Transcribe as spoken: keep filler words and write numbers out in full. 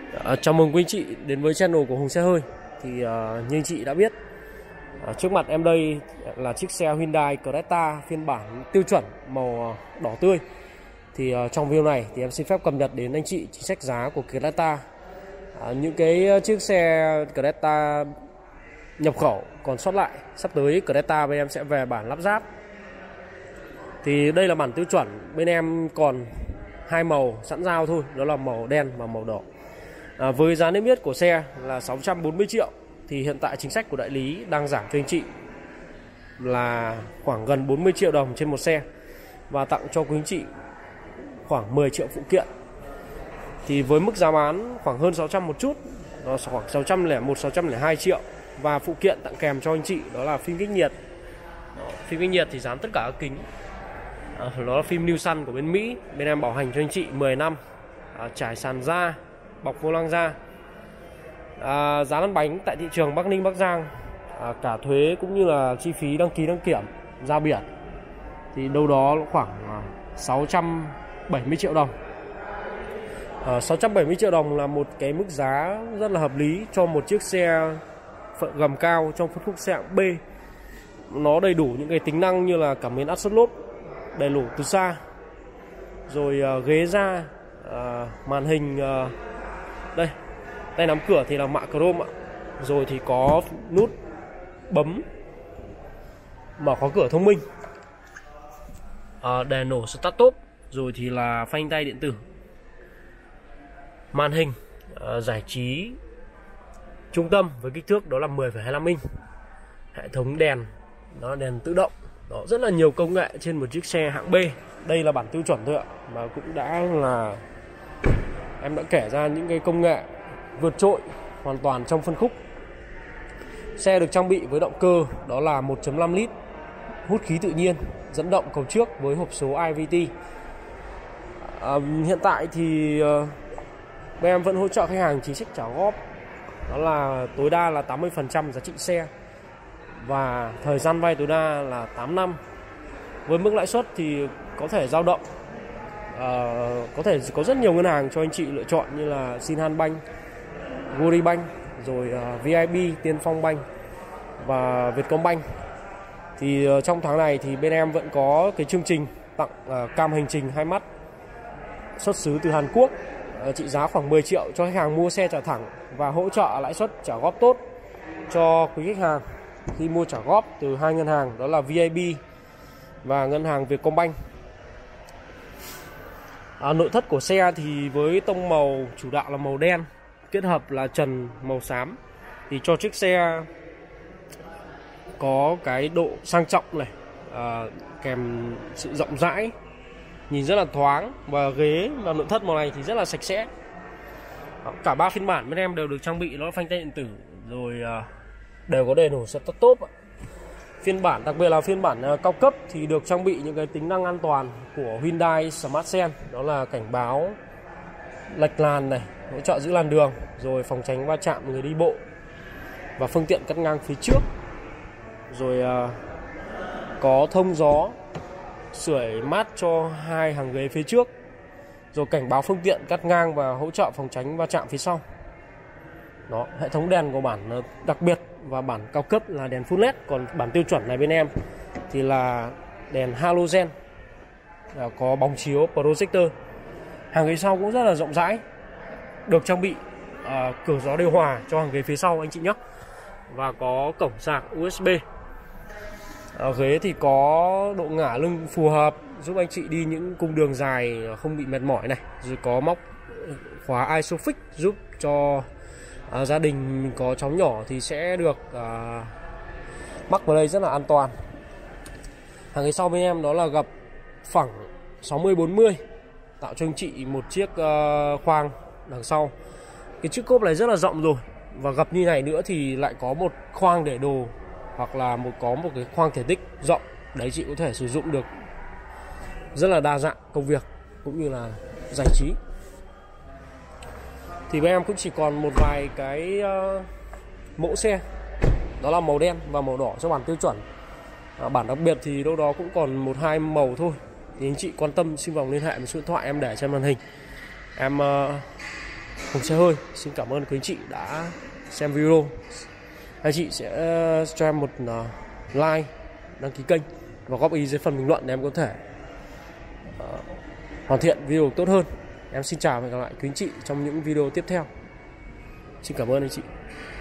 À, chào mừng quý anh chị đến với channel của Hùng Xe Hơi. Thì uh, như anh chị đã biết, uh, trước mặt em đây là chiếc xe Hyundai Creta phiên bản tiêu chuẩn màu đỏ tươi. Thì uh, trong video này thì em xin phép cập nhật đến anh chị chính sách giá của Creta. Uh, những cái chiếc xe Creta nhập khẩu còn sót lại, sắp tới Creta bên em sẽ về bản lắp ráp. Thì đây là bản tiêu chuẩn, bên em còn hai màu sẵn giao thôi, đó là màu đen và màu đỏ. À, với giá niêm yết của xe là sáu trăm bốn mươi triệu thì hiện tại chính sách của đại lý đang giảm cho anh chị là khoảng gần bốn mươi triệu đồng trên một xe và tặng cho quý anh chị khoảng mười triệu phụ kiện. Thì với mức giá bán khoảng hơn sáu trăm một chút, đó khoảng sáu trăm lẻ một, sáu trăm lẻ hai triệu, và phụ kiện tặng kèm cho anh chị đó là phim kích nhiệt. Đó, phim kích nhiệt thì dán tất cả các kính. À, đó là phim New Sun của bên Mỹ, bên em bảo hành cho anh chị mười năm. À, trải sàn da, bọc vô lăng da. À, giá lăn bánh tại thị trường Bắc Ninh, Bắc Giang, à, cả thuế cũng như là chi phí đăng ký đăng kiểm ra biển thì đâu đó khoảng sáu trăm bảy mươi triệu đồng. à, sáu trăm bảy mươi triệu đồng là một cái mức giá rất là hợp lý cho một chiếc xe gầm cao trong phân khúc xe hạng B. Nó đầy đủ những cái tính năng như là cảm biến áp suất lốp đầy đủ từ xa, rồi uh, ghế da, uh, màn hình, uh, đây tay nắm cửa thì là mạ chrome ạ, rồi thì có nút bấm mở khóa cửa thông minh, uh, đèn nổ start top, rồi thì là phanh tay điện tử, màn hình uh, giải trí trung tâm với kích thước đó là mười phẩy hai lăm inch, hệ thống đèn đó đèn tự động. Đó, rất là nhiều công nghệ trên một chiếc xe hạng B. Đây là bản tiêu chuẩn thôi ạ, mà cũng đã là em đã kể ra những cái công nghệ vượt trội hoàn toàn trong phân khúc. Xe được trang bị với động cơ đó là một phẩy năm lít hút khí tự nhiên, dẫn động cầu trước với hộp số i vê tê. À, hiện tại thì uh, bên em vẫn hỗ trợ khách hàng chính sách trả góp, đó là tối đa là tám mươi phần trăm giá trị xe và thời gian vay tối đa là tám năm. Với mức lãi suất thì có thể dao động, uh, có thể có rất nhiều ngân hàng cho anh chị lựa chọn như là Sinhanbank, Agribank, rồi uh, vê i bê, Tiên Phong Bank và Vietcombank. Thì uh, trong tháng này thì bên em vẫn có cái chương trình tặng uh, cam hành trình hai mắt xuất xứ từ Hàn Quốc, uh, trị giá khoảng mười triệu cho khách hàng mua xe trả thẳng và hỗ trợ lãi suất trả góp tốt cho quý khách hàng khi mua trả góp từ hai ngân hàng đó là vê i bê và ngân hàng Vietcombank. À, nội thất của xe thì với tông màu chủ đạo là màu đen kết hợp là trần màu xám thì cho chiếc xe có cái độ sang trọng này, à, kèm sự rộng rãi, nhìn rất là thoáng, và ghế và nội thất màu này thì rất là sạch sẽ. Cả ba phiên bản bên em đều được trang bị nó phanh tay điện tử, rồi à, đều có đèn nổ start top. Phiên bản đặc biệt là phiên bản uh, cao cấp thì được trang bị những cái tính năng an toàn của Hyundai Smart Sense, đó là cảnh báo lệch làn này, hỗ trợ giữ làn đường, rồi phòng tránh va chạm người đi bộ và phương tiện cắt ngang phía trước, rồi uh, có thông gió, sưởi mát cho hai hàng ghế phía trước, rồi cảnh báo phương tiện cắt ngang và hỗ trợ phòng tránh va chạm phía sau. Đó, hệ thống đèn của bản đặc biệt và bản cao cấp là đèn full led, còn bản tiêu chuẩn này bên em thì là đèn halogen, có bóng chiếu projector. Hàng ghế sau cũng rất là rộng rãi, được trang bị uh, cửa gió điều hòa cho hàng ghế phía sau anh chị nhé, và có cổng sạc u ét bê. Uh, ghế thì có độ ngả lưng phù hợp giúp anh chị đi những cung đường dài không bị mệt mỏi này, rồi có móc khóa isofix giúp cho À, gia đình mình có cháu nhỏ thì sẽ được à, mắc vào đây rất là an toàn. Hàng ghế sau bên em đó là gập phẳng sáu mươi bốn mươi, tạo cho anh chị một chiếc uh, khoang đằng sau. Cái chiếc cốp này rất là rộng rồi, và gập như này nữa thì lại có một khoang để đồ, hoặc là một có một cái khoang thể tích rộng, đấy chị có thể sử dụng được rất là đa dạng công việc cũng như là giải trí. Thì bên em cũng chỉ còn một vài cái uh, mẫu xe, đó là màu đen và màu đỏ cho bản tiêu chuẩn. à, Bản đặc biệt thì đâu đó cũng còn một hai màu thôi. Thì anh chị quan tâm xin vòng liên hệ với số điện thoại em để trên màn hình. Em uh, Hùng Xe Hơi xin cảm ơn quý anh chị đã xem video. Anh chị sẽ cho em một like, đăng ký kênh và góp ý dưới phần bình luận để em có thể uh, hoàn thiện video tốt hơn. Em xin chào và hẹn gặp lại quý anh chị trong những video tiếp theo. Xin cảm ơn anh chị.